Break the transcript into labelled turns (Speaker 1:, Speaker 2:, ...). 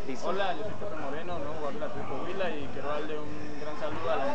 Speaker 1: Listo.
Speaker 2: Hola, yo soy Pepe Moreno, nuevo jugador de Atlético Huila y quiero darle un gran saludo a la